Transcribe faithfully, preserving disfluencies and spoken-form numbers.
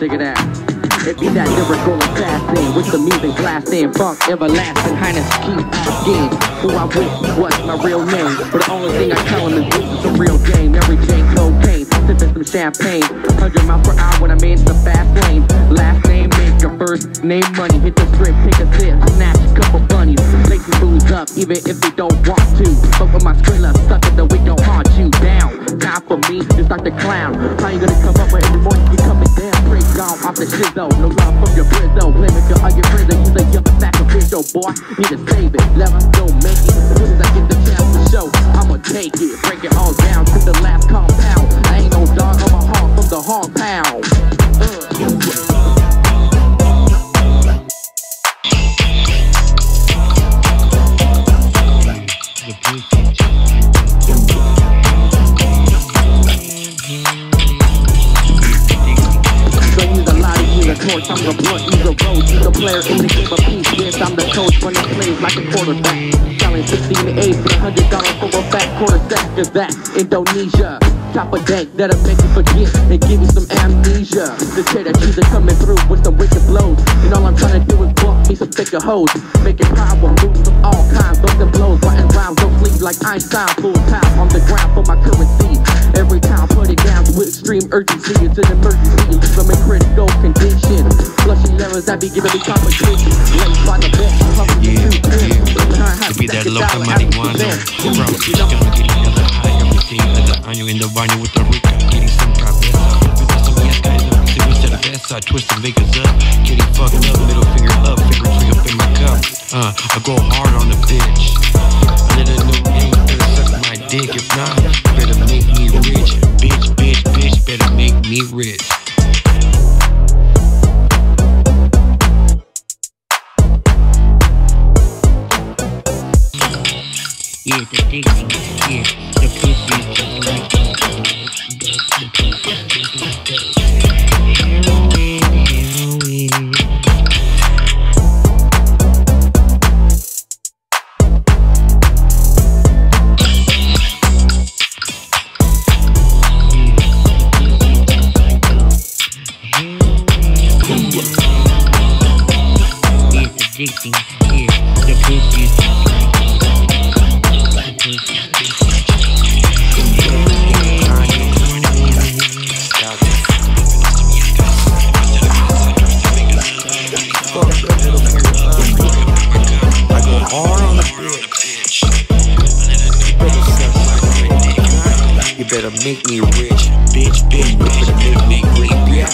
check it out. If you that lyrical assassin with the music blasting, funk everlasting, highness keep asking who I with, what's my real name? But the only thing I tell him is this is a real game. Every day cocaine, sipping some champagne, one hundred miles per hour when I'm in the fast lane. Last name, make your first name money. Hit the strip, take a sip, snatch a couple bunnies. Lace some booze up, even if they don't want to. Fuck with my skrilla, sucker, the week don't haunt you down. Time for me to start the clown. How you gonna come up with every morning you coming down? Break down off the shit though. No love from your brizzo. Blame it to all your friends. You say you're sacrificial, boy. Need to save it. Let us go make it. As soon as I get the chance to show, I'ma take it. Break it all down to the last compound. I ain't no dog, I'm a hawk from the hog pound. Uh. Torch, I'm the blunt, he's a road, he's a player in the game of peace. Yes, I'm the coach, running plays like a quarterback. Selling sixteen to eight, one hundred dollars for a fat quarter sack. Cause that Indonesia, top of dank that'll make you forget and give you some amnesia. The cheddar cheese are coming through with some wicked blows, and all I'm trying to do is block me some thicker hoes. Making power moves of all kinds, those and blows, writing rhymes, don't sleep like Einstein. Full time on the ground for my currency. Every time put it down with extreme urgency. It's an emergency, I'm in critical condition. Flushing errors that be giving me competition. Late by the best, yeah, yeah. To be that local marijuana. Bro, she's gonna get another high. Everything other año in the baño with the rica. Getting some cabeza. With some yesca in the mix. It was to the best side, twisting Vegas up. Getting fucked up, middle finger up. Favorite tree up in my cup. Uh, I go hard on the bitch. I let a new name, better suck my dick. If not, better make me rich. Bitch, bitch, bitch, better make me rich. Yeah, the dick, yeah, the pussy is just like heroin, heroin. Addicting, yeah, the pussy is just like the pussy is just like I go hard on the bitch. You better make me rich, bitch, bitch, bitch, better make me rich.